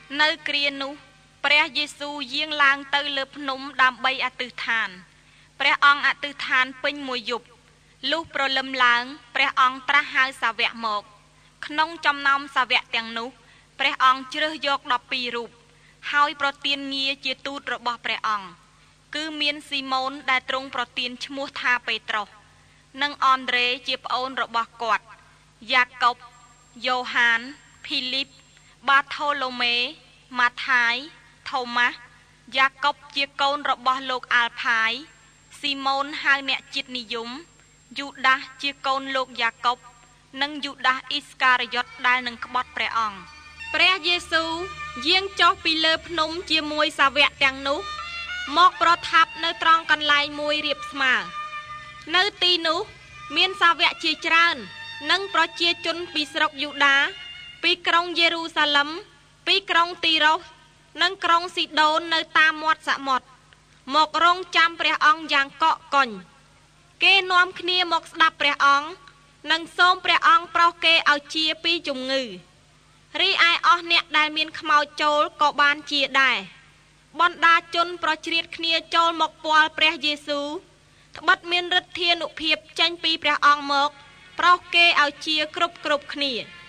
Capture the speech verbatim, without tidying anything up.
នៅគ្រានោះព្រះយេស៊ូវយាងឡើងទៅលើភ្នំដើម្បីអធិដ្ឋានព្រះអង្គអធិដ្ឋានពេញមួយយប់លុះព្រលឹមឡើងព្រះអង្គត្រាស់ហៅសាវកមកក្នុងចំណោមសាវកទាំងនោះព្រះអង្គជ្រើសយកដប់ពីររូបហើយប្រទានងារជាទូតរបស់ព្រះអង្គគឺមានស៊ីម៉ូនដែលទ្រង់ប្រទានឈ្មោះថាពេត្រុសនិងអនដ្រេជាប្អូនរបស់គាត់យ៉ាកុបយ៉ូហានភីលីបបាថូឡូមេម៉ាថាយថូម៉ាស់យ៉ាកុបជាកូនរបស់លោកអាល់ផាយស៊ីម៉ូនហៅអ្នកជាតិនិយមយូដាសជាកូនលោកយ៉ាកុបនិងយូដាសអ៊ីស្ការីយ៉ុតដែលនឹងក្បត់ព្រះអង្គព្រះយេស៊ូវយាងចុះពីលើភ្នំជាមួយសាវកទាំងនោះមកប្រថាប់នៅត្រង់កន្លែងមួយរាបស្មើនៅទីនោះមានសាវកជាច្រើននិងប្រជាជនពីស្រុកយូដាពីក្រុងយេរូសាឡឹមពីក្រុងទីរ៉ូសនិងក្រុងស៊ីដូននៅតាមមាត់សមុទ្រមករងចាំព្រះអង្គយ៉ាងកកកុញគេនាំគ្នាមកស្ដាប់ព្រះអង្គនិងសូមព្រះអង្គប្រោសគេឲ្យជាពីជំងឺរីឯអស់អ្នកដែលមានខ្មោចចូលក៏បានជាដែរបណ្ដាជនប្រជ្រៀតគ្នាចូលមកពាល់ព្រះយេស៊ូវត្បិតមានឫទ្ធានុភាពចេញពីព្រះអង្គមកប្រោសគេឲ្យជាគ្រប់គ្រប់គ្នា